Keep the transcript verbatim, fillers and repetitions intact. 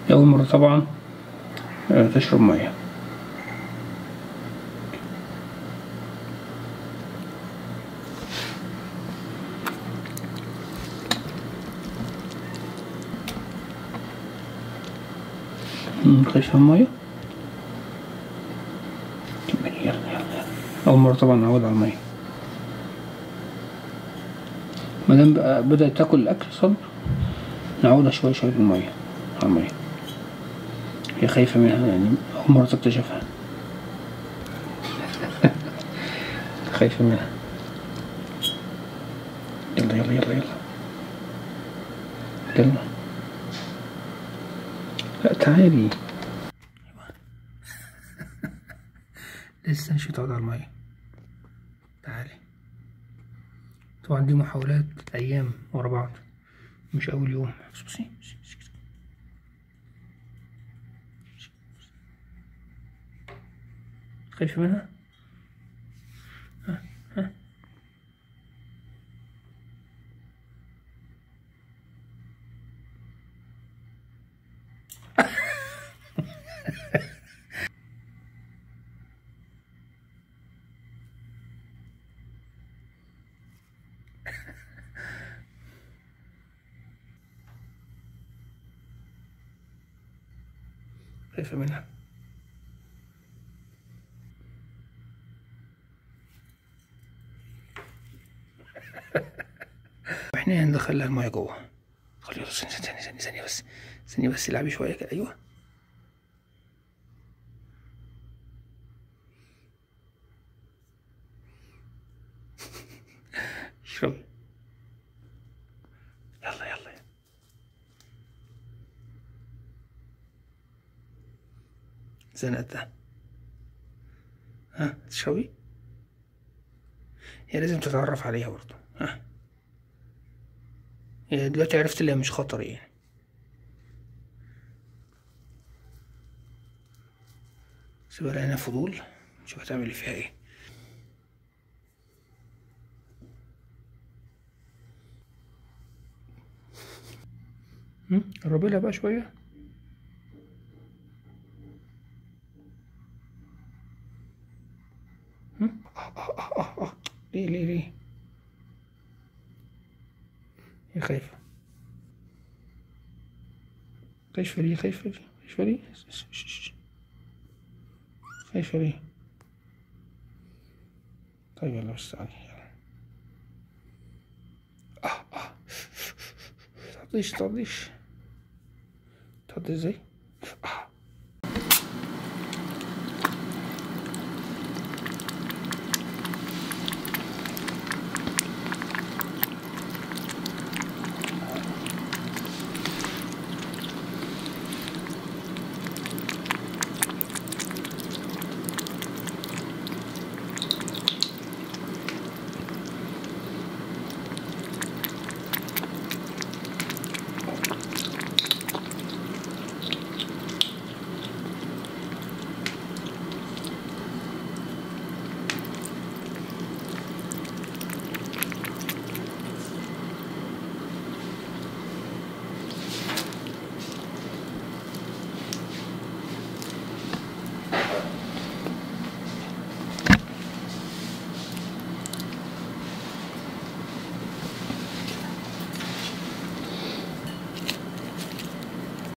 أول مرة طبعا تشرب مية. خايفة من المية؟ كملي يلا يلا. أول مرة طبعا نعود على المية. مادام بقى بدأت تاكل الأكل صبر، نعودها شوية شوية بالمية على المية. هي خايفة منها يعني، أول مرة تكتشفها. خايفة منها. يلا يلا يلا يلا يلا. لا تعالي. لسه مش هتقعد على المية. تعالي. طبعا دي محاولات أيام ورا بعض، مش أول يوم. بصي بصي خايفة منها؟ ها ها. خايفة منها. احنا هندخلها المية جوه. خلي بس ثانية ثانية ثانية بس ثانية بس العبي شوية كده. أيوه اشربي. يلا يلا. زنقتها. ها تشربي؟ هي لازم تتعرف عليها برضه. ها هي دلوقتي عرفت اللي هي مش خطر يعني. سيبها لها فضول، نشوف هتعمل فيها ايه. قربي لها بقى شوية. آه آه آه آه آه. ليه ليه ليه؟ هي خايفة. خايفة ليه خايفة ليه خايفة ليه خايفة ليه؟ طيب يلا بس تعالي يلا. اه اه متعضيش متعضيش. تتعضي ازاي؟ اه